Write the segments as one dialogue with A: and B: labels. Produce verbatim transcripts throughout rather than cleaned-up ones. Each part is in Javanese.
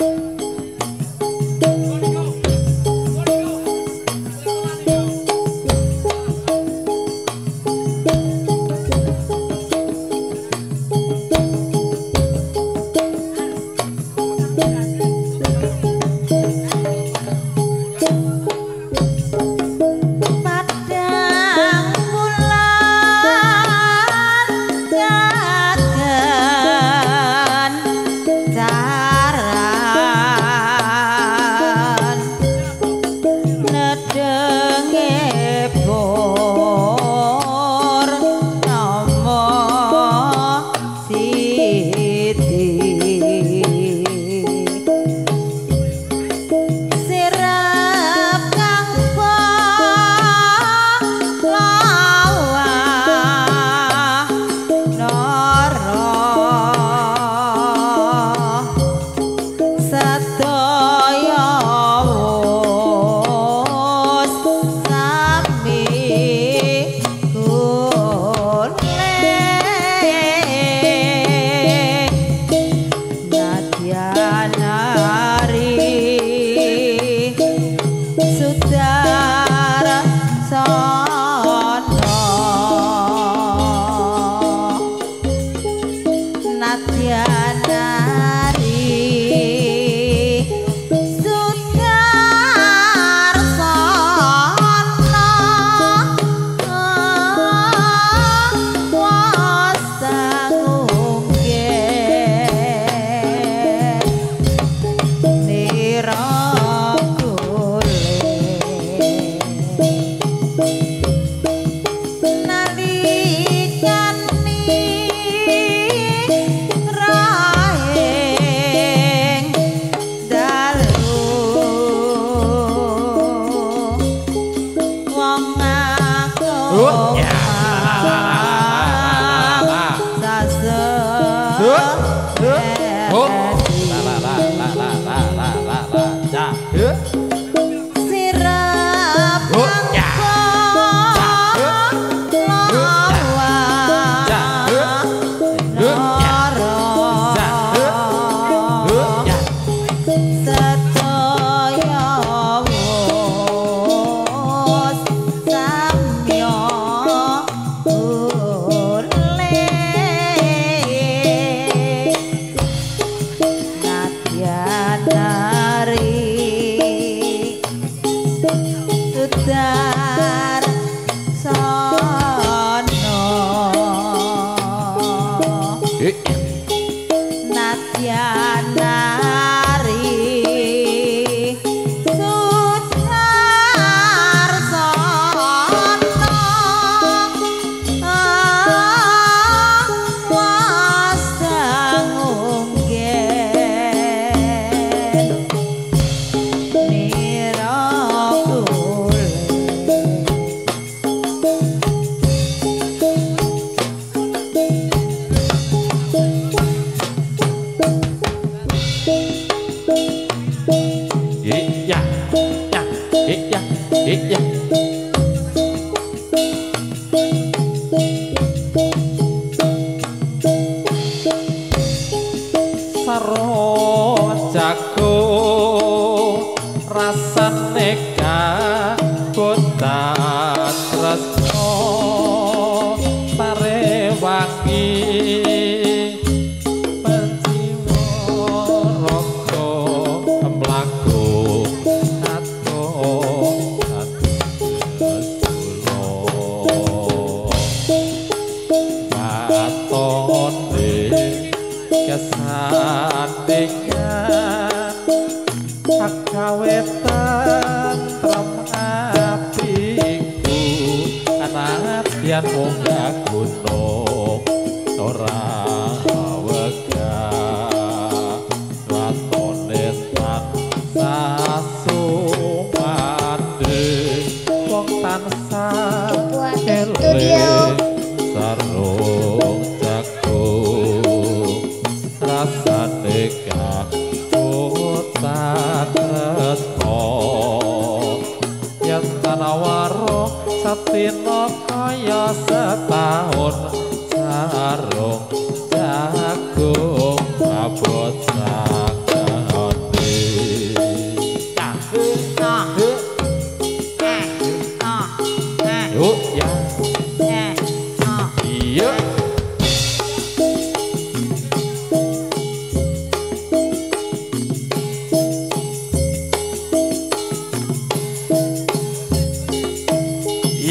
A: Jagung abot sangat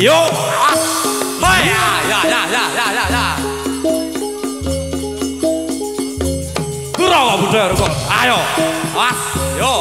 A: Yo, awas. Hai, ya, ya, ya, ya, ya, ya, ya. Kurang apa budaya kok? Ayo, awas, yo.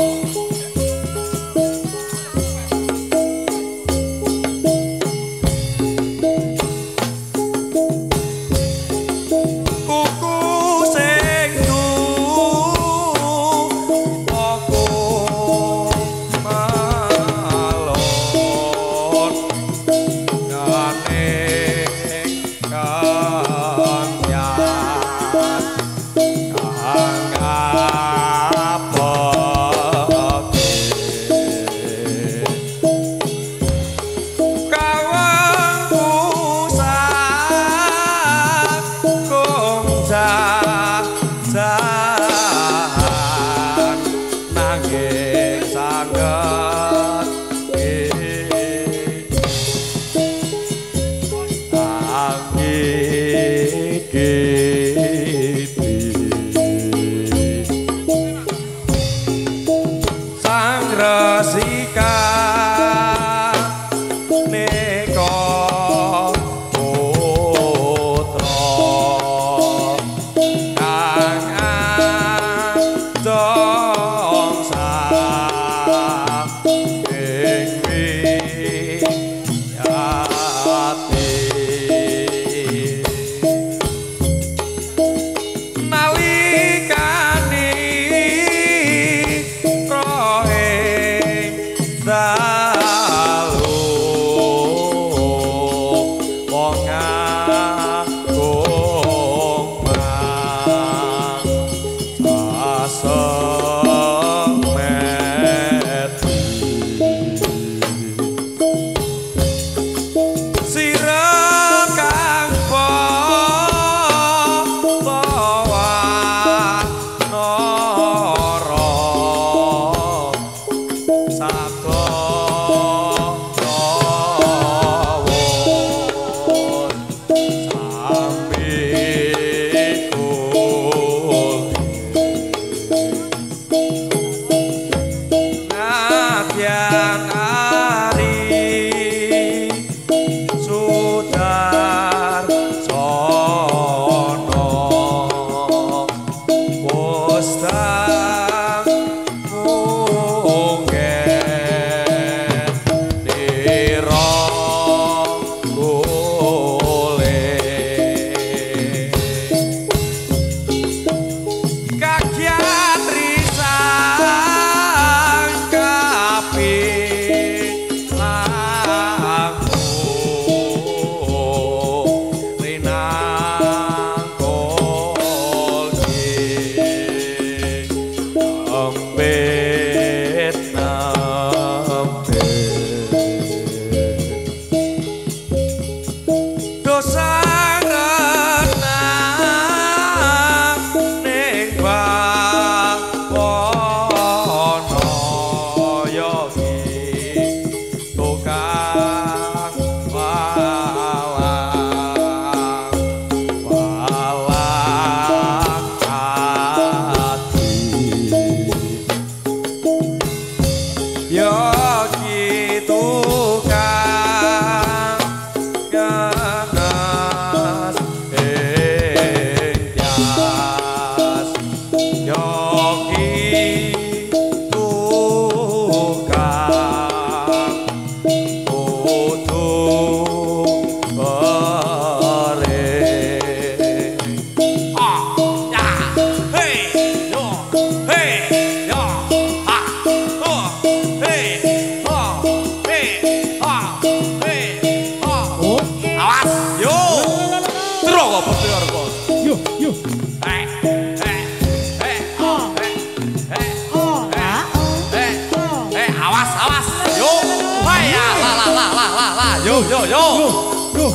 A: Yo yo yo. Yo.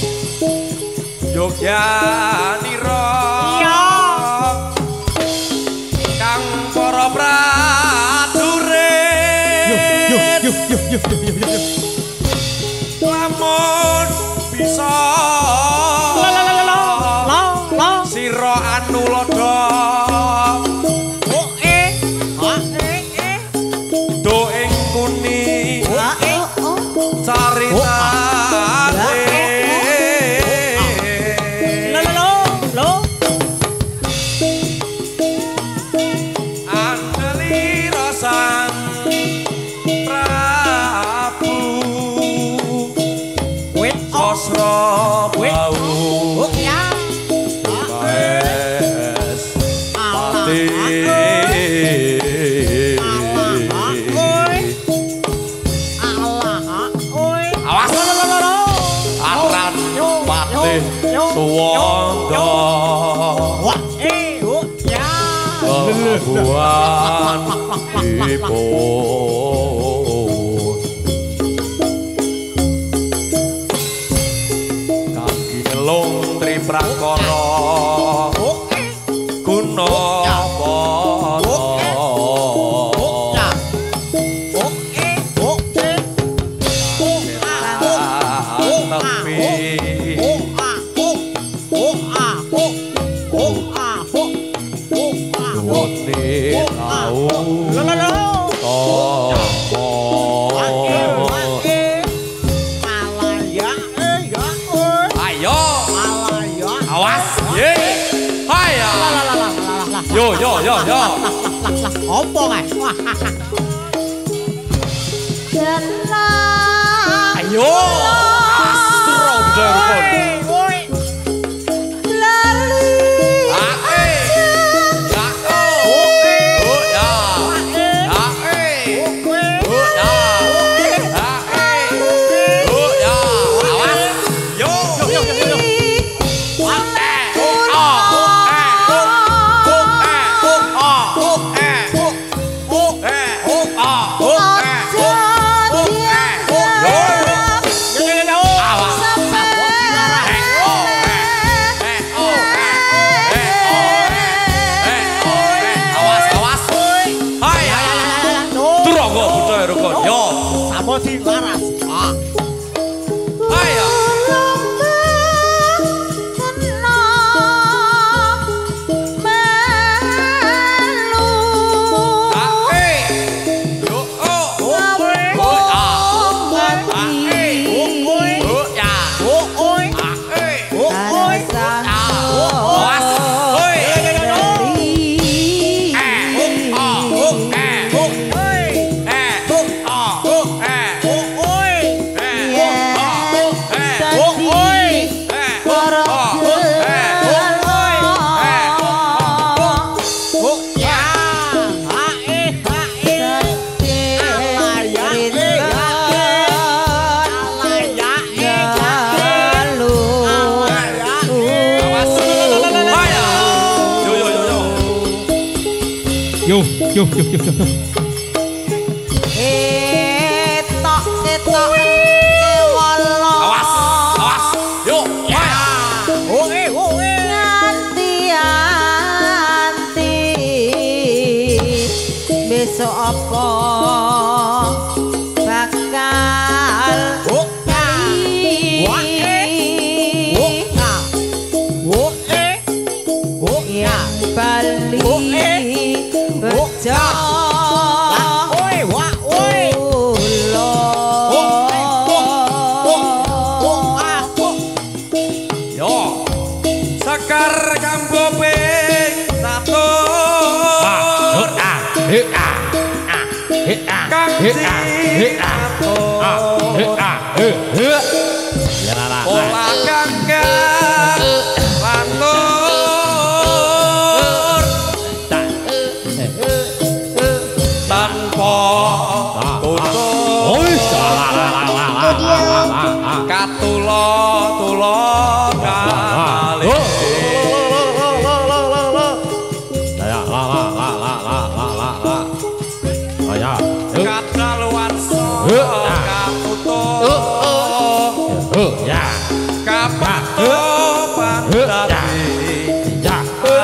A: Yogya nira. Iya. Kang para prajurit. Yo yo yo yo yo yo yo. Lamun bisa la la la la la la sira anulada. Oh eh. Ah eh eh. Do ing kuni. Ah eh. Carita kaki gelung tri prakara guna poto Yo yo yo yo.
B: Opo kae?
A: Ayo. Astro Dragon.
B: Bodi waras. Ah.
A: Ayo.
C: Yo, yo, yo, yo, yo.
B: Etok, etok, kewala.
A: Awas, awas. Yo, ya.
B: Oke, oke. Nganti anti. Besok apa bakal Bali bejo oi wa oi
A: yo sekar kambo ping satu
C: he a he a
A: kang
C: he a he a he a he he ya la la
A: pola kangkang lanur tanpa tutup
C: oi la la la la
A: katulo tulo kali
C: ya la la la la la la la oh ya
A: kadaluan so kaputuh
C: oh ya
A: kapatuh pandati
C: ya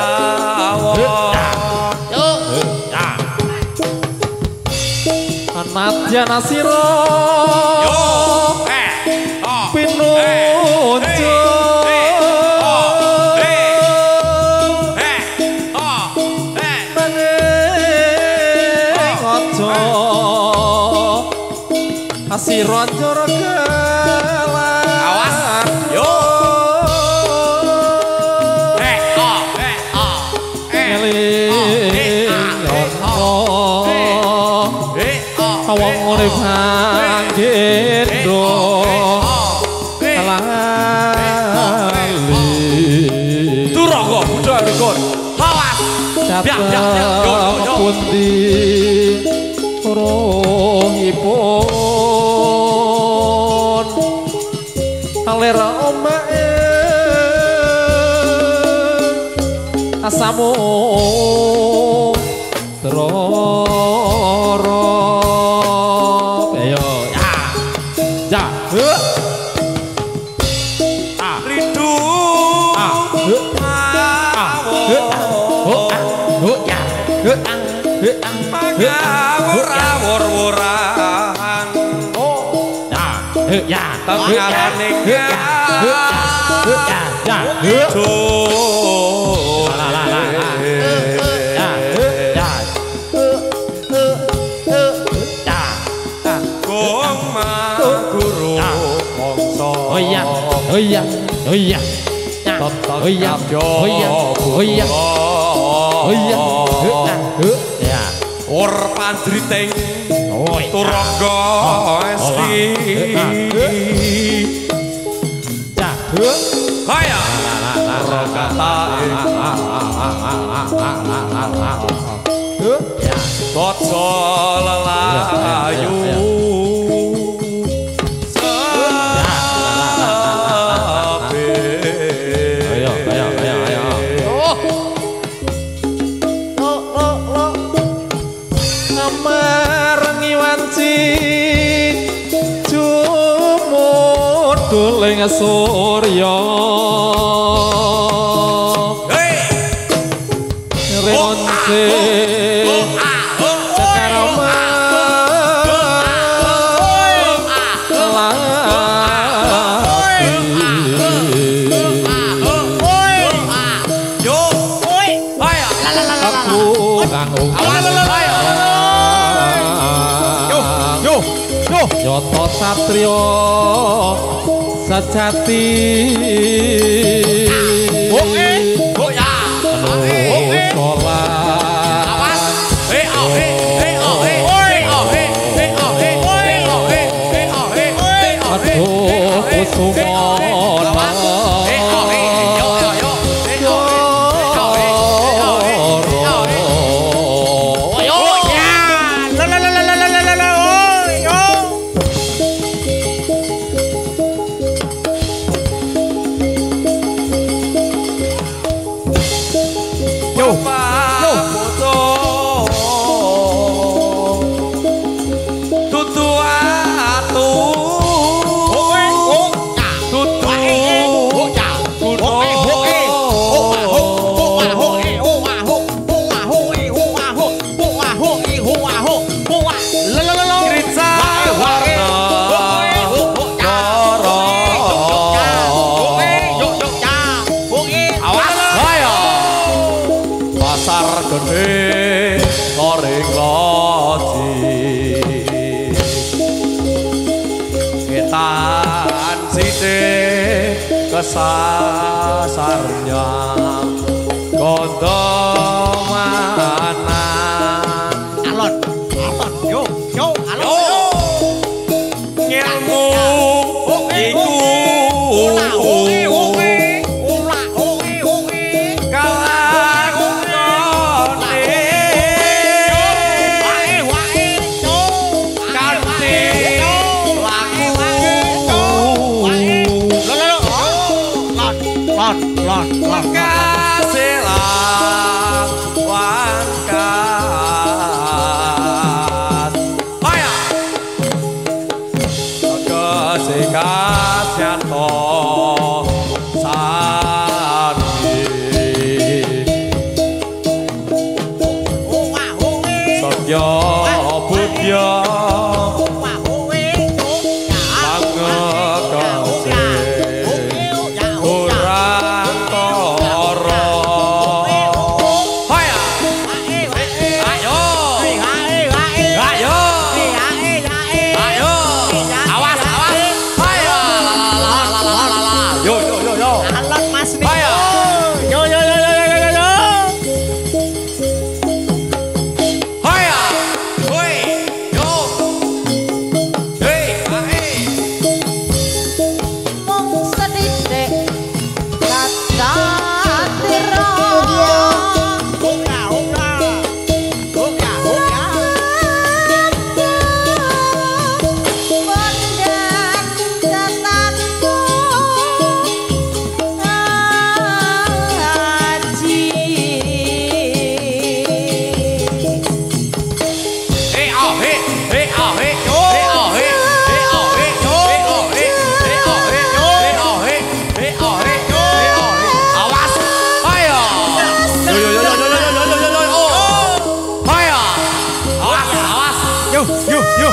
C: Anatya nasiro
A: yo eh oh
C: pinunjo asiro njoro gelan
A: awas yo eh oh eh oh
C: eling ono wong urip gendho lali
A: Turaga Buddha Rukun awas biak biak biak yo yo
C: pundi rohipun alera omae asamu teror
A: Mangawur-awur-wuran
C: Oh Ya Ya
A: Tengarane
C: Ya Ya Ya La la la Ya Ya Ya
A: Kong Maguru Mongso
C: Oh iya Oh iya Oh iya Oh iya Oh iya Oh iya Oh iya Ya
A: Ur pandriting turangga esti
C: Ya
A: Haya Rakata
C: Ya
A: Kaca lelayu
C: Ayo ayo ayo ayo
D: Marengi wanci jumut duling surya renonce sekarama aku kanggo Yoto Satrio sejati
A: Oke Oh ya
D: penuh sholat
A: Awas Hei oh hei Hei oh hei Hei oh hei Hei oh hei Hei oh hei Hei oh hei Hei oh hei
D: aduh kusumona
A: Hei oh hei Yo yo yo Hei oh hei Hei oh hei Hei oh hei Yo ya La la la la la la la la Oh yo Yo Yo Tutu atu Tutu Kritsa warna Awas ayo Pasar gede Koring loji Ketan sidik Kesasarnya Gondomanan Alon Alon Yo Yo Alon Ngilmu Iku yuk yuk yuk.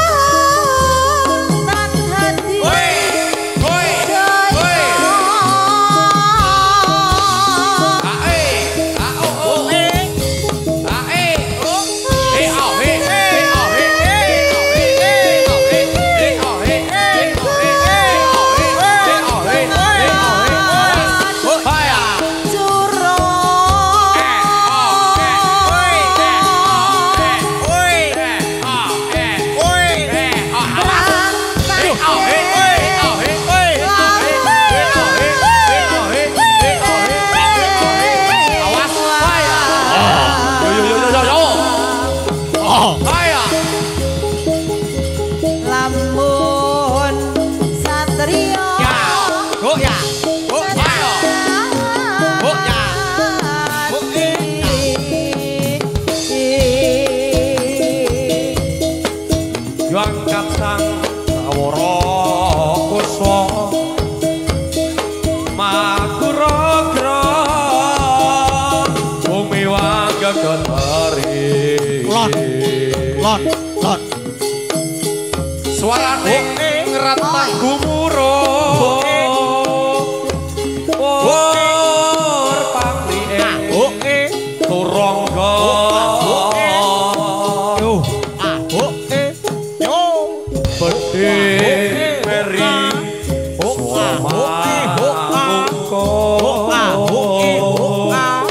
A: Lon, lon. Suarane ngeratah gumuruh. Por pangline turangga. Yo, ah, oke. Yo. Bedhe meri. Oh, ah, oke, oh, ah. Oh, ah, oke, oh, ah.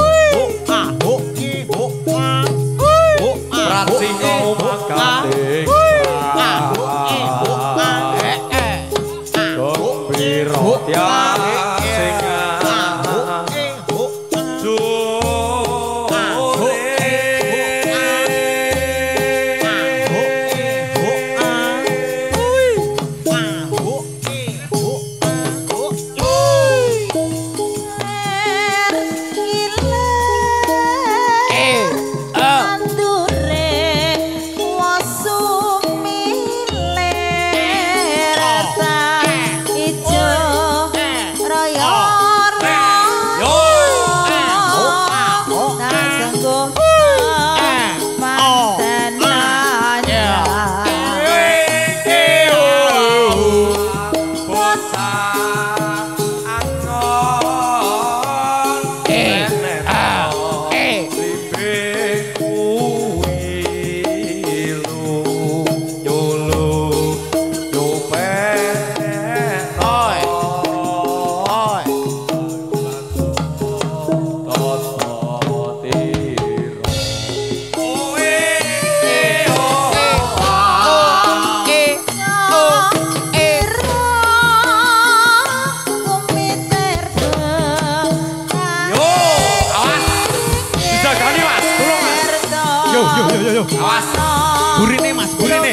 A: Awas. Burine Mas, burine.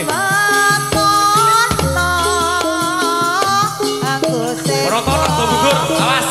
A: Broto rada gugur, awas.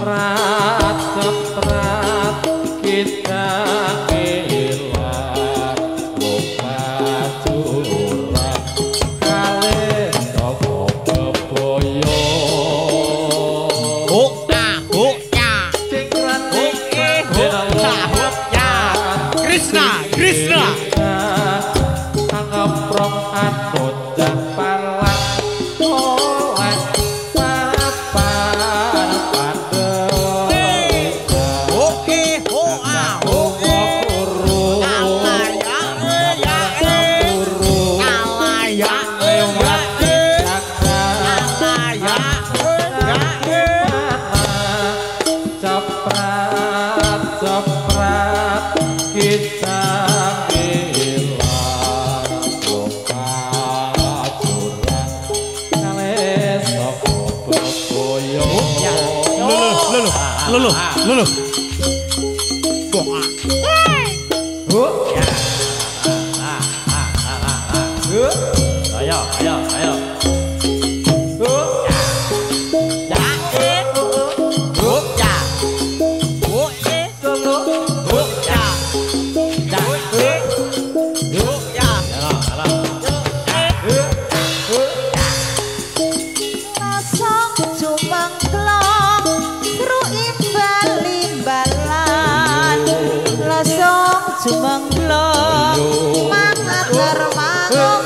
D: ceprat ceprat kita hilang lupa curang kali toko keboyo
A: oh ah oh ya
D: cingkran
A: eh oh ya Krishna Krishna
D: anggap rong atut japalan oleh papan pada
A: oh eh oh ah oh
D: guru
A: alaya ya alaya
D: lewat
A: alaya
D: ceprat ceprat kita hilang lupa curang kali soko bekoyo
A: lulu lulu lulu
C: Ayo, ayo, ayo.
B: Jumengglong mangater mangkok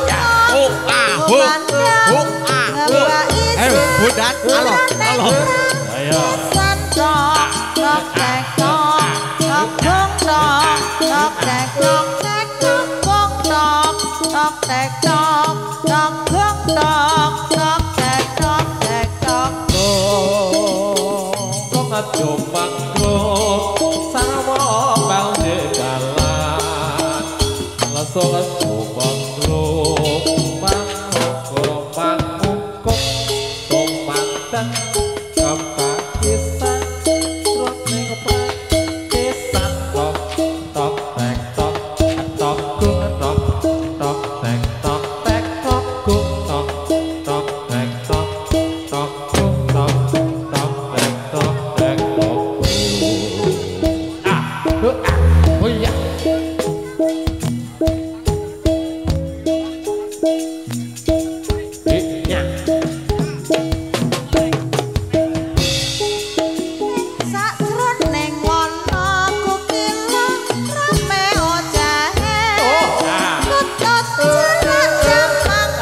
A: oh ah
B: ngembak
A: ayo budan halo halo
C: Ayo.
B: santok tok tek tok tok gong tok tok tek tok tek tok gong tok tok tek tok tok gong tok tok tek tok tek tok
D: kok ngajumang sarwa bang jalan langsung ngajumang bang bang kok tumpang dan kapak kisah terus ning kepak kisah tok tok tek tok tok gung tok tok tek tok tek tok gung tok tok tek tok tok gung tok tok tek tok tek tok ah oh iya
B: sakjroning wana kukila rame ojahe kutut jarak jamang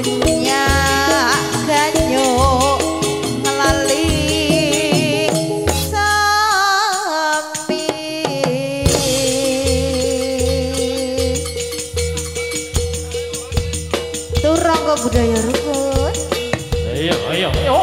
B: budaya rukun.
D: Ayo, ayo, ayo.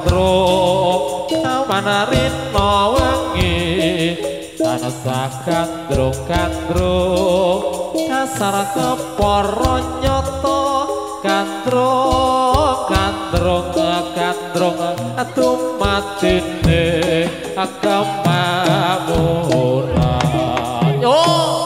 C: gandrung manarina wengi tanasa gandrung gandrung dasar kepara nyata gandrung gandrung gandrung tumatine kemamuran yo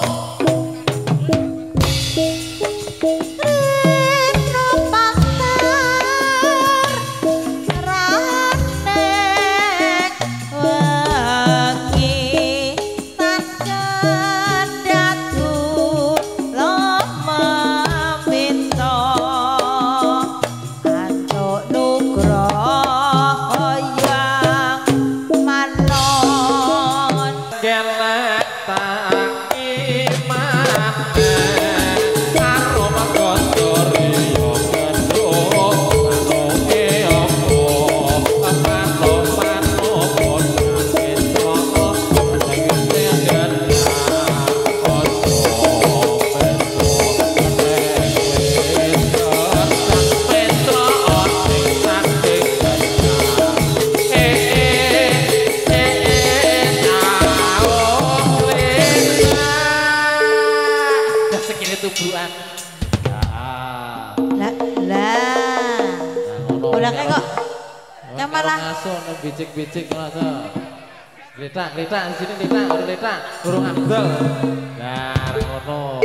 C: bicik-bicik rasa letak letak di sini letak ada letak burung Abdul nah ngono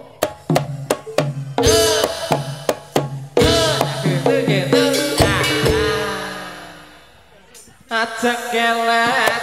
C: gitu gitu ajak gelek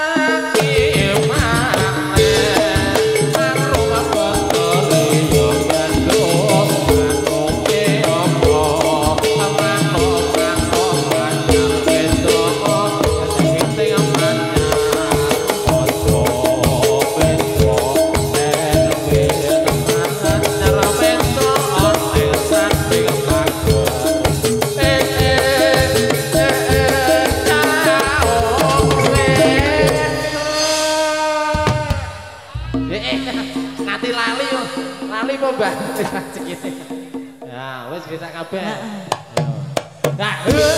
C: ya wes kita kabeh nah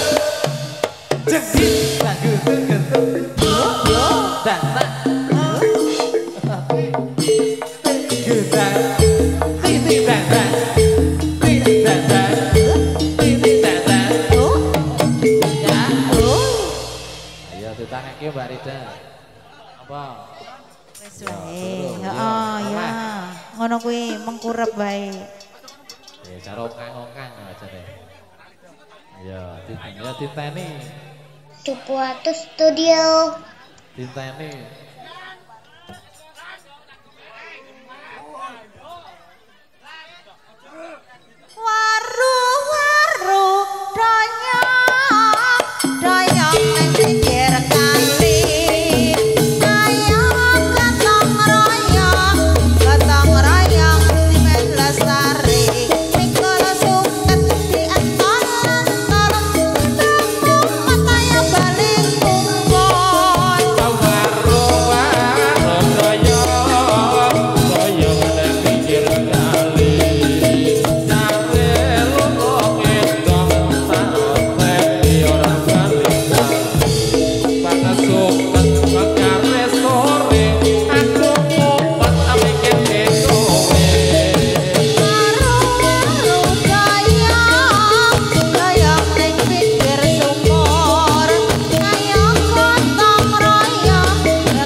C: jegit tak gitu-gitu yo dan tak kita titik dan dan titik dan dan titik dan dan ya ayo ditangake Mbak Rida apa
B: wis wae heeh ya ngono kuwi mengkurep wae.
C: Ya cara ongkang-ongkang aja deh. Ya, ya diteni.
E: Tupuatu Studio.
C: Diteni.
B: Waru-waru doyong doyong nang pinggir kali.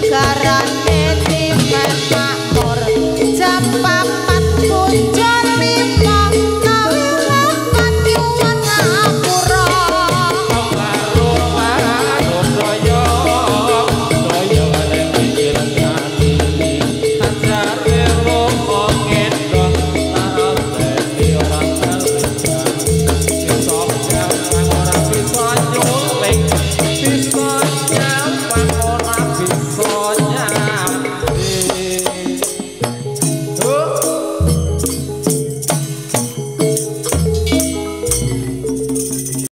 B: Jam papat kunjur